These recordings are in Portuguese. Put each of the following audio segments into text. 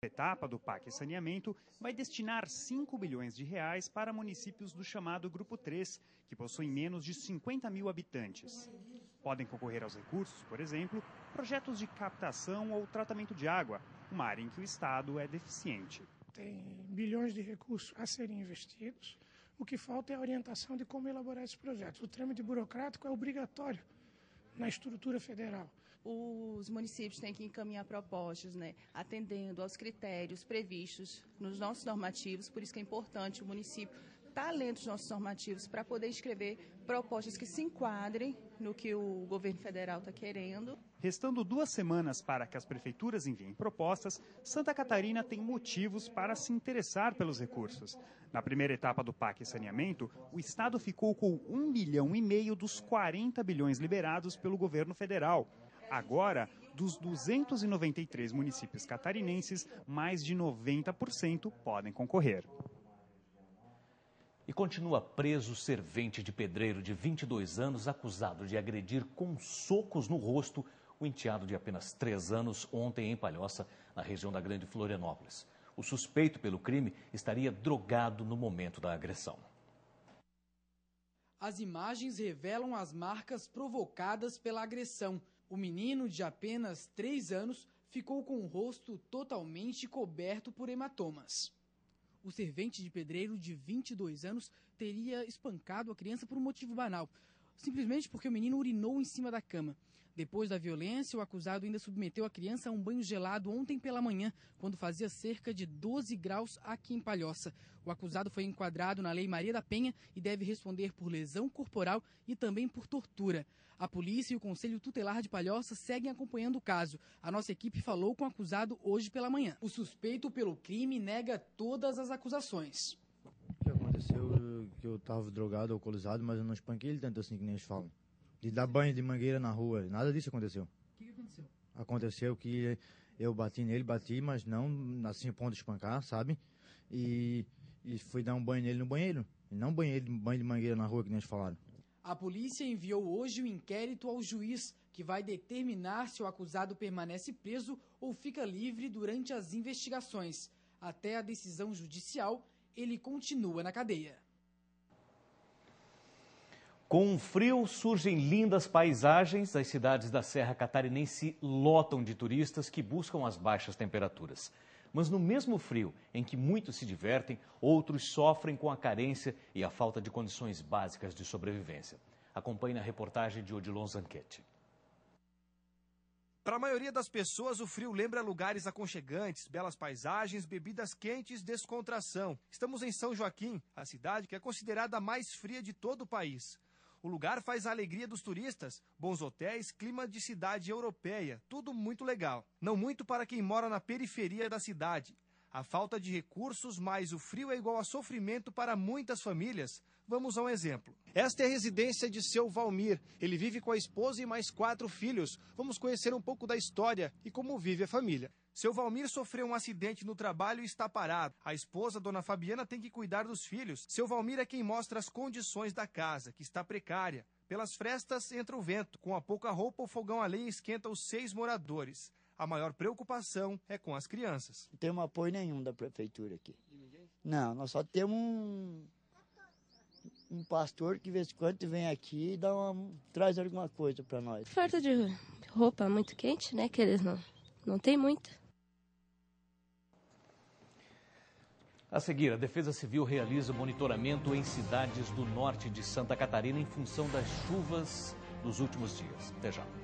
A etapa do PAC Saneamento vai destinar 5 bilhões de reais para municípios do chamado Grupo 3, que possuem menos de 50 mil habitantes. Podem concorrer aos recursos, por exemplo, projetos de captação ou tratamento de água, uma área em que o Estado é deficiente. Tem bilhões de recursos a serem investidos. O que falta é a orientação de como elaborar esses projetos. O trâmite burocrático é obrigatório na estrutura federal. Os municípios têm que encaminhar propostas, atendendo aos critérios previstos nos nossos normativos, por isso que é importante o município estar lendo os nossos normativos para poder escrever propostas que se enquadrem no que o governo federal está querendo. Restando 2 semanas para que as prefeituras enviem propostas, Santa Catarina tem motivos para se interessar pelos recursos. Na primeira etapa do PAC Saneamento, o Estado ficou com 1,5 bilhão dos 40 bilhões liberados pelo governo federal. Agora, dos 293 municípios catarinenses, mais de 90% podem concorrer. E continua preso o servente de pedreiro de 22 anos, acusado de agredir com socos no rosto o enteado de apenas 3 anos ontem em Palhoça, na região da Grande Florianópolis. O suspeito pelo crime estaria drogado no momento da agressão. As imagens revelam as marcas provocadas pela agressão. O menino, de apenas 3 anos, ficou com o rosto totalmente coberto por hematomas. O servente de pedreiro de 22 anos teria espancado a criança por um motivo banal, simplesmente porque o menino urinou em cima da cama. Depois da violência, o acusado ainda submeteu a criança a um banho gelado ontem pela manhã, quando fazia cerca de 12 graus aqui em Palhoça. O acusado foi enquadrado na Lei Maria da Penha e deve responder por lesão corporal e também por tortura. A polícia e o Conselho Tutelar de Palhoça seguem acompanhando o caso. A nossa equipe falou com o acusado hoje pela manhã. O suspeito pelo crime nega todas as acusações. O que aconteceu? Que eu estava drogado, alcoolizado, mas eu não espanquei ele tanto assim que nem eles falam. De dar banho de mangueira na rua, nada disso aconteceu. O que aconteceu? Aconteceu que eu bati nele, mas não assim a ponto de espancar, sabe? E fui dar um banho nele no banheiro. E não banho de mangueira na rua, que nem eles falaram. A polícia enviou hoje o inquérito ao juiz, que vai determinar se o acusado permanece preso ou fica livre durante as investigações. Até a decisão judicial, ele continua na cadeia. Com o frio, surgem lindas paisagens. As cidades da Serra Catarinense lotam de turistas que buscam as baixas temperaturas. Mas no mesmo frio em que muitos se divertem, outros sofrem com a carência e a falta de condições básicas de sobrevivência. Acompanhe na reportagem de Odilon Zanchetti. Para a maioria das pessoas, o frio lembra lugares aconchegantes, belas paisagens, bebidas quentes, descontração. Estamos em São Joaquim, a cidade que é considerada a mais fria de todo o país. O lugar faz a alegria dos turistas, bons hotéis, clima de cidade europeia, tudo muito legal. Não muito para quem mora na periferia da cidade. A falta de recursos, mais o frio é igual a sofrimento para muitas famílias. Vamos a um exemplo. Esta é a residência de seu Valmir. Ele vive com a esposa e mais 4 filhos. Vamos conhecer um pouco da história e como vive a família. Seu Valmir sofreu um acidente no trabalho e está parado. A esposa, dona Fabiana, tem que cuidar dos filhos. Seu Valmir é quem mostra as condições da casa, que está precária. Pelas frestas entra o vento. Com a pouca roupa, o fogão a lenha esquenta os 6 moradores. A maior preocupação é com as crianças. Não temos apoio nenhum da prefeitura aqui. Não, nós só temos um pastor que de vez em quando vem aqui e traz alguma coisa para nós. Falta de roupa muito quente, né? Que eles não tem muito. A seguir, a Defesa Civil realiza monitoramento em cidades do norte de Santa Catarina em função das chuvas dos últimos dias. Até já.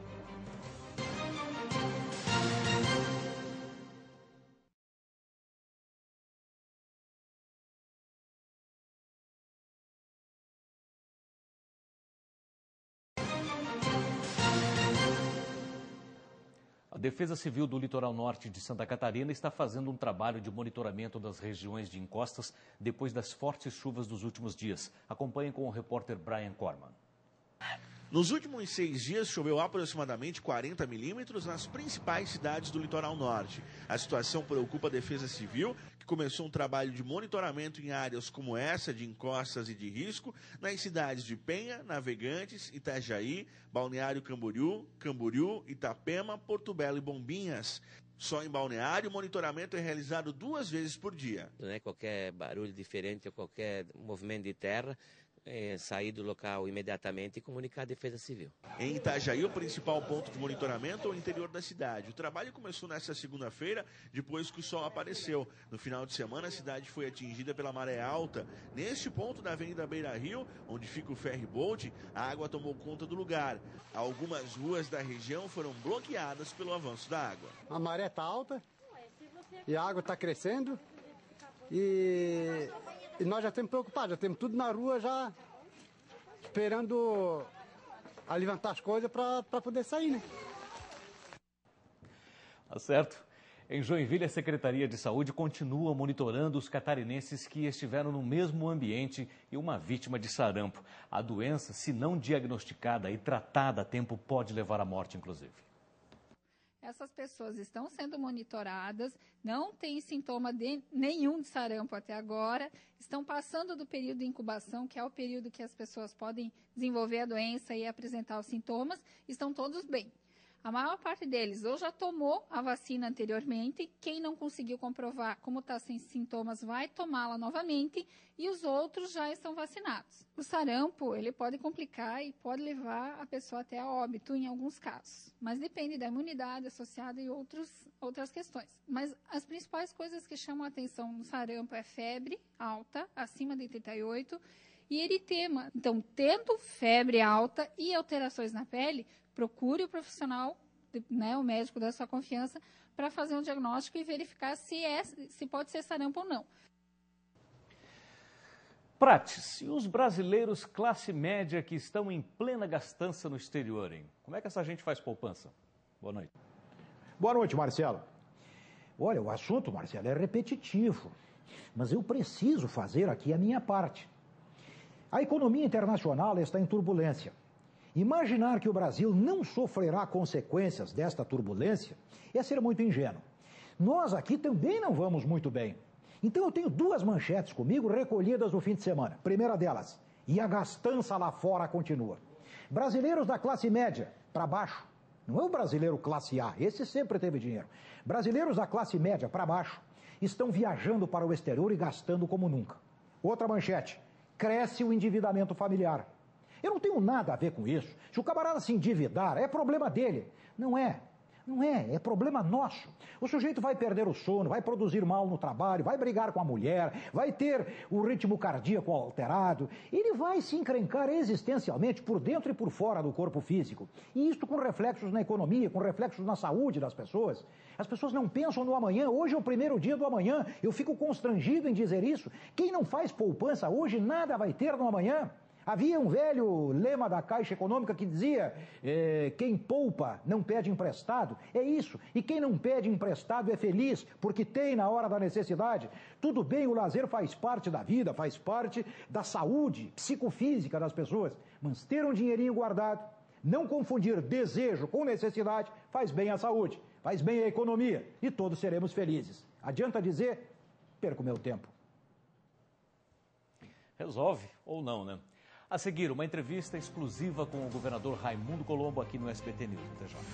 A Defesa Civil do Litoral Norte de Santa Catarina está fazendo um trabalho de monitoramento das regiões de encostas depois das fortes chuvas dos últimos dias. Acompanhem com o repórter Brian Corman. Nos últimos 6 dias, choveu aproximadamente 40 milímetros nas principais cidades do litoral norte. A situação preocupa a Defesa Civil, que começou um trabalho de monitoramento em áreas como essa, de encostas e de risco, nas cidades de Penha, Navegantes, Itajaí, Balneário Camboriú, Itapema, Porto Belo e Bombinhas. Só em Balneário, o monitoramento é realizado 2 vezes por dia. Não é qualquer barulho diferente ou qualquer movimento de terra, sair do local imediatamente e comunicar a Defesa Civil. Em Itajaí, o principal ponto de monitoramento é o interior da cidade. O trabalho começou nesta segunda-feira, depois que o sol apareceu. No final de semana, a cidade foi atingida pela maré alta. Neste ponto da Avenida Beira Rio, onde fica o ferry boat, a água tomou conta do lugar. Algumas ruas da região foram bloqueadas pelo avanço da água. A maré está alta e a água está crescendo e nós já estamos preocupados, já temos tudo na rua já esperando levantar as coisas para poder sair, né? Tá certo. Em Joinville, a Secretaria de Saúde continua monitorando os catarinenses que estiveram no mesmo ambiente e uma vítima de sarampo. A doença, se não diagnosticada e tratada a tempo, pode levar à morte, inclusive. Essas pessoas estão sendo monitoradas, não têm sintoma nenhum de sarampo até agora, estão passando do período de incubação, que é o período que as pessoas podem desenvolver a doença e apresentar os sintomas, estão todos bem. A maior parte deles ou já tomou a vacina anteriormente, quem não conseguiu comprovar como está sem sintomas vai tomá-la novamente e os outros já estão vacinados. O sarampo, ele pode complicar e pode levar a pessoa até a óbito em alguns casos, mas depende da imunidade associada e outras questões. Mas as principais coisas que chamam a atenção no sarampo é febre alta, acima de 38, e eritema. Então, tendo febre alta e alterações na pele, procure o profissional, né, o médico da sua confiança, para fazer um diagnóstico e verificar se pode ser sarampo ou não. Prates, e os brasileiros classe média que estão em plena gastança no exterior, hein? Como é que essa gente faz poupança? Boa noite. Boa noite, Marcelo. Olha, o assunto, Marcelo, é repetitivo, mas eu preciso fazer aqui a minha parte. A economia internacional está em turbulência. Imaginar que o Brasil não sofrerá consequências desta turbulência é ser muito ingênuo. Nós aqui também não vamos muito bem. Então eu tenho 2 manchetes comigo recolhidas no fim de semana. Primeira delas, e a gastança lá fora continua. Brasileiros da classe média para baixo, não é o brasileiro classe A, esse sempre teve dinheiro. Brasileiros da classe média para baixo estão viajando para o exterior e gastando como nunca. Outra manchete, cresce o endividamento familiar. Eu não tenho nada a ver com isso. Se o camarada se endividar, é problema dele. Não é. É problema nosso. O sujeito vai perder o sono, vai produzir mal no trabalho, vai brigar com a mulher, vai ter o ritmo cardíaco alterado. Ele vai se encrencar existencialmente por dentro e por fora do corpo físico. E isso com reflexos na economia, com reflexos na saúde das pessoas. As pessoas não pensam no amanhã. Hoje é o primeiro dia do amanhã. Eu fico constrangido em dizer isso. Quem não faz poupança hoje, nada vai ter no amanhã. Havia um velho lema da Caixa Econômica que dizia, quem poupa não pede emprestado. É isso. E quem não pede emprestado é feliz, porque tem na hora da necessidade. Tudo bem, o lazer faz parte da vida, faz parte da saúde psicofísica das pessoas. Mas ter um dinheirinho guardado, não confundir desejo com necessidade, faz bem à saúde, faz bem à economia. E todos seremos felizes. Adianta dizer, perco meu tempo. Resolve ou não, né? A seguir, uma entrevista exclusiva com o governador Raimundo Colombo aqui no SBT News. Até já.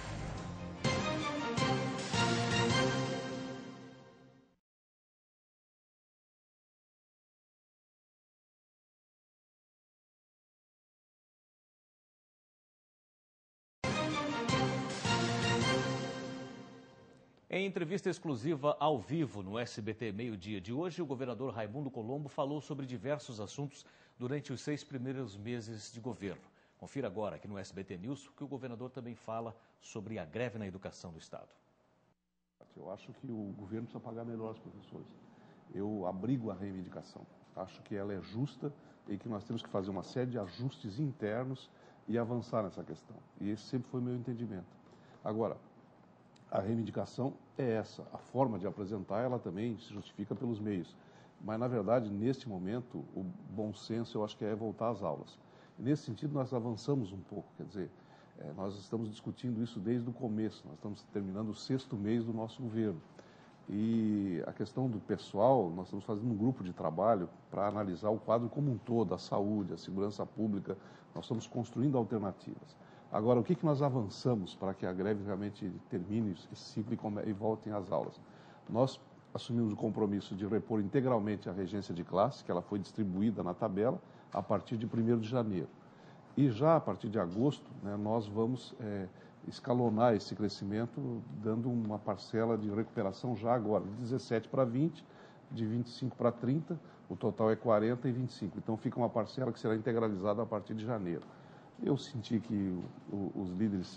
Em entrevista exclusiva ao vivo no SBT Meio-Dia de hoje, o governador Raimundo Colombo falou sobre diversos assuntos durante os 6 primeiros meses de governo. Confira agora aqui no SBT News que o governador também fala sobre a greve na educação do Estado. Eu acho que o governo precisa pagar melhor os professores. Eu abrigo a reivindicação. Acho que ela é justa e que nós temos que fazer uma série de ajustes internos e avançar nessa questão. E esse sempre foi o meu entendimento. Agora, a reivindicação é essa. A forma de apresentar, ela também se justifica pelos meios. Mas, na verdade, neste momento, o bom senso, eu acho que é voltar às aulas. E, nesse sentido, nós avançamos um pouco. Quer dizer, nós estamos discutindo isso desde o começo. Nós estamos terminando o 6º mês do nosso governo. E a questão do pessoal, nós estamos fazendo um grupo de trabalho para analisar o quadro como um todo, a saúde, a segurança pública. Nós estamos construindo alternativas. Agora, o que nós avançamos para que a greve realmente termine esse ciclo e voltem às aulas? Nós assumimos o compromisso de repor integralmente a regência de classe, que ela foi distribuída na tabela, a partir de 1º de janeiro. E já a partir de agosto, né, nós vamos escalonar esse crescimento, dando uma parcela de recuperação já agora, de 17 para 20, de 25 para 30, o total é 40 e 25. Então fica uma parcela que será integralizada a partir de janeiro. Eu senti que os líderes,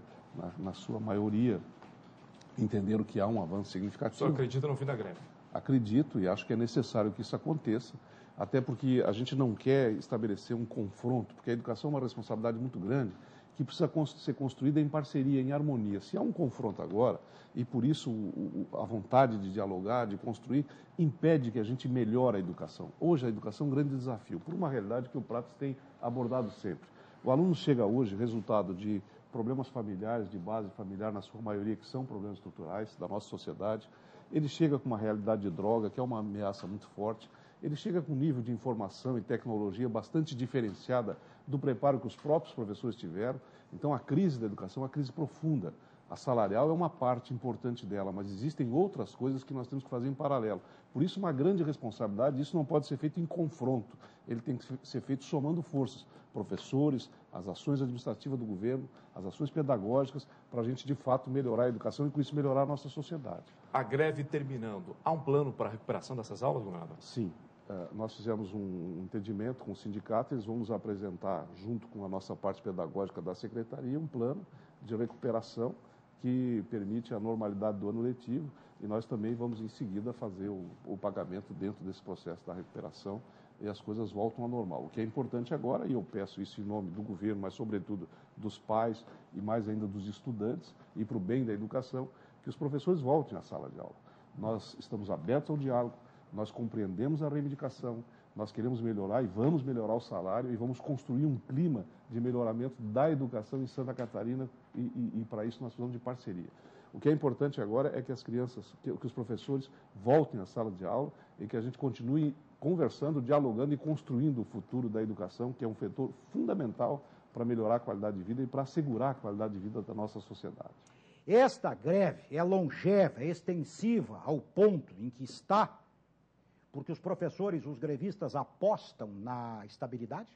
na sua maioria, entenderam que há um avanço significativo. O senhor acredita no fim da greve? Acredito e acho que é necessário que isso aconteça, até porque a gente não quer estabelecer um confronto, porque a educação é uma responsabilidade muito grande, que precisa ser construída em parceria, em harmonia. Se há um confronto agora, e por isso a vontade de dialogar, de construir, impede que a gente melhore a educação. Hoje a educação é um grande desafio, por uma realidade que o Prates tem abordado sempre. O aluno chega hoje, resultado de problemas familiares, de base familiar, na sua maioria, que são problemas estruturais da nossa sociedade. Ele chega com uma realidade de droga, que é uma ameaça muito forte. Ele chega com um nível de informação e tecnologia bastante diferenciada do preparo que os próprios professores tiveram. Então, a crise da educação é uma crise profunda. A salarial é uma parte importante dela, mas existem outras coisas que nós temos que fazer em paralelo. Por isso, uma grande responsabilidade, isso não pode ser feito em confronto. Ele tem que ser feito somando forças. Professores, as ações administrativas do governo, as ações pedagógicas, para a gente, de fato, melhorar a educação e, com isso, melhorar a nossa sociedade. A greve terminando, há um plano para a recuperação dessas aulas, governador? Sim. Nós fizemos um entendimento com o sindicato, eles vão nos apresentar, junto com a nossa parte pedagógica da secretaria, um plano de recuperação que permite a normalidade do ano letivo e nós também vamos, em seguida, fazer o pagamento dentro desse processo da recuperação e as coisas voltam ao normal. O que é importante agora, e eu peço isso em nome do governo, mas, sobretudo, dos pais e mais ainda dos estudantes e para o bem da educação, que os professores voltem à sala de aula. Nós estamos abertos ao diálogo, nós compreendemos a reivindicação, nós queremos melhorar e vamos melhorar o salário e vamos construir um clima de melhoramento da educação em Santa Catarina e para isso nós precisamos de parceria. O que é importante agora é que as crianças, que os professores voltem à sala de aula e que a gente continue conversando, dialogando e construindo o futuro da educação, que é um fator fundamental para melhorar a qualidade de vida e para assegurar a qualidade de vida da nossa sociedade. Esta greve é longeva, é extensiva ao ponto em que está, porque os professores, os grevistas apostam na estabilidade?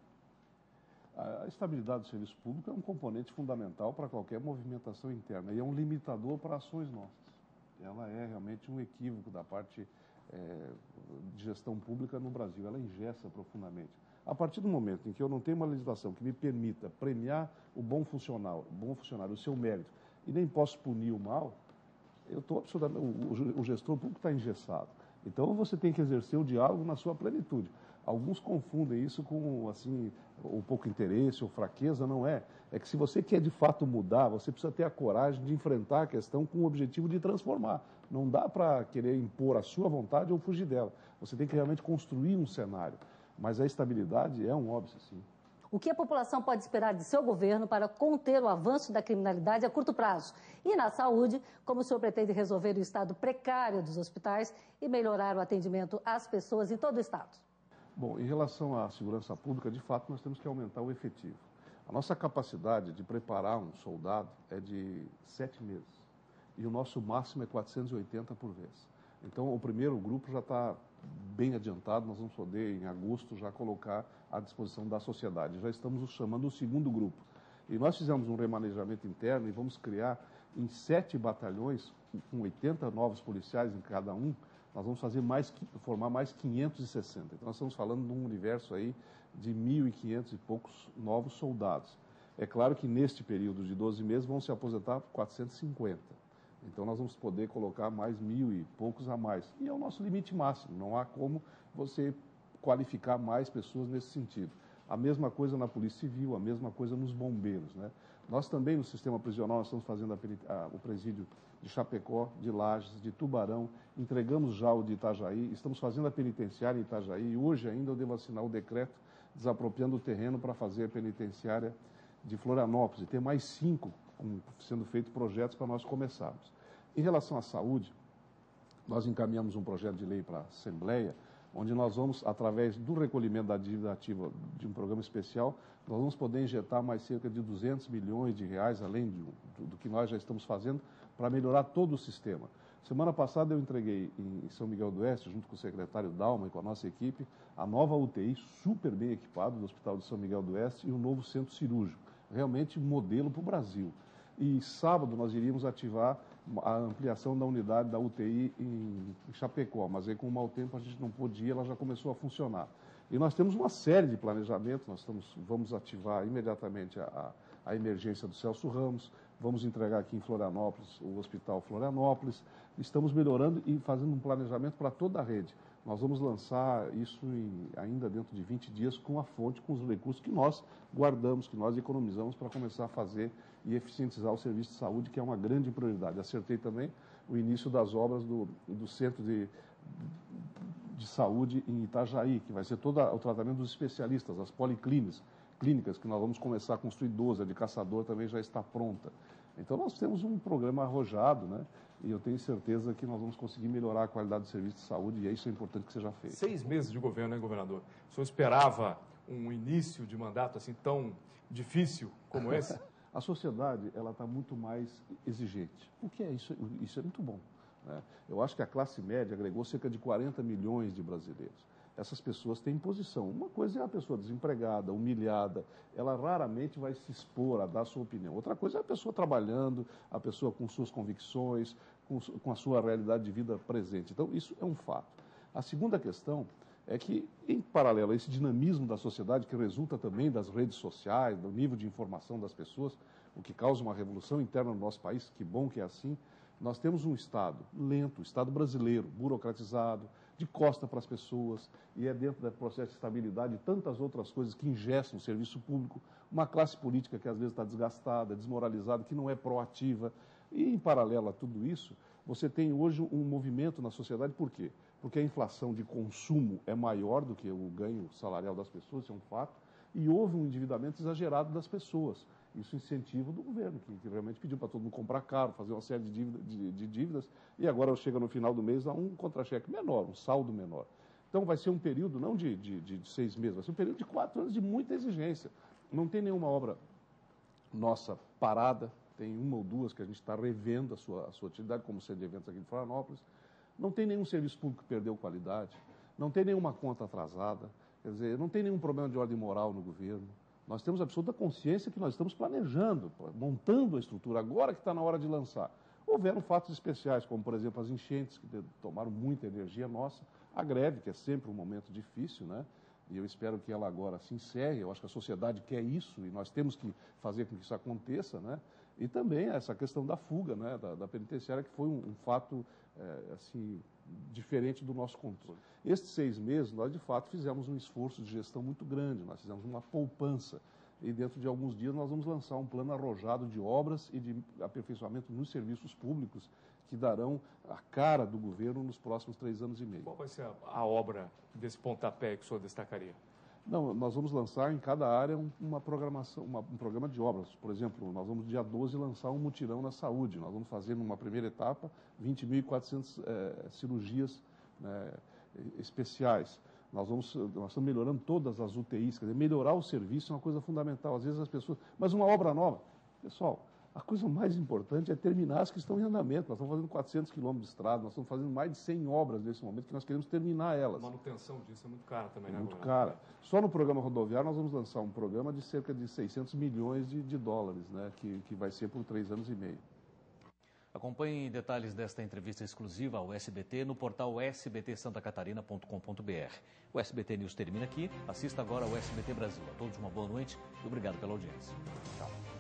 A estabilidade do serviço público é um componente fundamental para qualquer movimentação interna e é um limitador para ações nossas. Ela é realmente um equívoco da parte de gestão pública no Brasil, ela engessa profundamente. A partir do momento em que eu não tenho uma legislação que me permita premiar o bom funcionário, o seu mérito, e nem posso punir o mal, eu estou absolutamente, o gestor público está engessado. Então você tem que exercer o diálogo na sua plenitude. Alguns confundem isso com, assim, um pouco interesse ou fraqueza, não é. É que se você quer de fato mudar, você precisa ter a coragem de enfrentar a questão com o objetivo de transformar. Não dá para querer impor a sua vontade ou fugir dela. Você tem que realmente construir um cenário. Mas a estabilidade é um óbvio, sim. O que a população pode esperar de seu governo para conter o avanço da criminalidade a curto prazo? E na saúde, como o senhor pretende resolver o estado precário dos hospitais e melhorar o atendimento às pessoas em todo o estado? Bom, em relação à segurança pública, de fato, nós temos que aumentar o efetivo. A nossa capacidade de preparar um soldado é de 7 meses. E o nosso máximo é 480 por vez. Então, o primeiro grupo já está bem adiantado, nós vamos poder, em agosto, já colocar à disposição da sociedade. Já estamos chamando o segundo grupo. E nós fizemos um remanejamento interno e vamos criar em 7 batalhões, com 80 novos policiais em cada um, nós vamos formar mais 560. Então, nós estamos falando de um universo aí de 1.500 e poucos novos soldados. É claro que neste período de 12 meses vão se aposentar 450. Então, nós vamos poder colocar mais 1.000 e poucos a mais. E é o nosso limite máximo, não há como você qualificar mais pessoas nesse sentido. A mesma coisa na Polícia Civil, a mesma coisa nos bombeiros, né? Nós também, no sistema prisional, nós estamos fazendo o presídio de Chapecó, de Lages, de Tubarão, entregamos já o de Itajaí, estamos fazendo a penitenciária em Itajaí e hoje ainda eu devo assinar o decreto desapropriando o terreno para fazer a penitenciária de Florianópolis e ter mais 5 sendo feitos projetos para nós começarmos. Em relação à saúde, nós encaminhamos um projeto de lei para a Assembleia, onde nós vamos, através do recolhimento da dívida ativa de um programa especial, nós vamos poder injetar mais cerca de 200 milhões de reais, além do que nós já estamos fazendo, para melhorar todo o sistema. Semana passada eu entreguei em São Miguel do Oeste, junto com o secretário Dalma e com a nossa equipe, a nova UTI super bem equipada do Hospital de São Miguel do Oeste e um novo centro cirúrgico, realmente modelo para o Brasil. E sábado nós iríamos ativar a ampliação da unidade da UTI em Chapecó, mas aí com o mau tempo a gente não podia, ela já começou a funcionar. E nós temos uma série de planejamentos, vamos ativar imediatamente a emergência do Celso Ramos, vamos entregar aqui em Florianópolis o Hospital Florianópolis, estamos melhorando e fazendo um planejamento para toda a rede. Nós vamos lançar isso ainda dentro de 20 dias com a fonte, com os recursos que nós guardamos, que nós economizamos para começar a fazer e eficientizar o serviço de saúde, que é uma grande prioridade. Acertei também o início das obras do Centro de Saúde em Itajaí, que vai ser todo o tratamento dos especialistas, as policlínicas, que nós vamos começar a construir 12, a de Caçador também já está pronta. Então nós temos um programa arrojado, né? E eu tenho certeza que nós vamos conseguir melhorar a qualidade do serviço de saúde e isso é importante que seja feito. 6 meses de governo, né, governador? O senhor esperava um início de mandato assim tão difícil como esse? A sociedade ela está muito mais exigente. O que é isso? Isso é muito bom, né? Eu acho que a classe média agregou cerca de 40 milhões de brasileiros. Essas pessoas têm posição. Uma coisa é a pessoa desempregada, humilhada, ela raramente vai se expor a dar a sua opinião. Outra coisa é a pessoa trabalhando, a pessoa com suas convicções, com a sua realidade de vida presente. Então, isso é um fato. A segunda questão é que, em paralelo a esse dinamismo da sociedade, que resulta também das redes sociais, do nível de informação das pessoas, o que causa uma revolução interna no nosso país, que bom que é assim, nós temos um Estado lento, o Estado brasileiro, burocratizado, de costa para as pessoas, e é dentro do processo de estabilidade e tantas outras coisas que ingestam o serviço público, uma classe política que às vezes está desgastada, desmoralizada, que não é proativa. E, em paralelo a tudo isso, você tem hoje um movimento na sociedade, por quê? Porque a inflação de consumo é maior do que o ganho salarial das pessoas, isso é um fato, e houve um endividamento exagerado das pessoas. Isso é incentivo do governo, que realmente pediu para todo mundo comprar caro, fazer uma série de dívidas, e agora chega no final do mês a um contra-cheque menor, um saldo menor. Então vai ser um período não de 6 meses, vai ser um período de 4 anos de muita exigência. Não tem nenhuma obra nossa parada, tem uma ou duas que a gente está revendo a sua atividade, como o Centro de Eventos aqui de Florianópolis. Não tem nenhum serviço público que perdeu qualidade, não tem nenhuma conta atrasada, quer dizer, não tem nenhum problema de ordem moral no governo. Nós temos absoluta consciência que nós estamos planejando, montando a estrutura, agora que está na hora de lançar. Houveram fatos especiais, como, por exemplo, as enchentes, que tomaram muita energia nossa, a greve, que é sempre um momento difícil, né? E eu espero que ela agora se encerre. Eu acho que a sociedade quer isso e nós temos que fazer com que isso aconteça, né? E também essa questão da fuga, né, da penitenciária, que foi um fato assim, diferente do nosso controle. Estes 6 meses, nós de fato fizemos um esforço de gestão muito grande, nós fizemos uma poupança e dentro de alguns dias nós vamos lançar um plano arrojado de obras e de aperfeiçoamento nos serviços públicos que darão a cara do governo nos próximos 3 anos e meio. Qual vai ser a obra desse pontapé que o senhor destacaria? Não, nós vamos lançar em cada área uma programação, um programa de obras. Por exemplo, nós vamos dia 12 lançar um mutirão na saúde. Nós vamos fazer numa primeira etapa 20.400 cirurgias especiais. Nós estamos melhorando todas as UTIs, quer dizer, melhorar o serviço é uma coisa fundamental. Às vezes as pessoas... Mas uma obra nova, pessoal, a coisa mais importante é terminar as que estão em andamento. Nós estamos fazendo 400 quilômetros de estrada, nós estamos fazendo mais de 100 obras nesse momento, que nós queremos terminar elas. A manutenção disso é muito cara também, né? Muito cara. Só no programa rodoviário nós vamos lançar um programa de cerca de 600 milhões de dólares, né? Que vai ser por 3 anos e meio. Acompanhe detalhes desta entrevista exclusiva ao SBT no portal sbtsantacatarina.com.br. O SBT News termina aqui. Assista agora ao SBT Brasil. A todos uma boa noite e obrigado pela audiência. Tchau.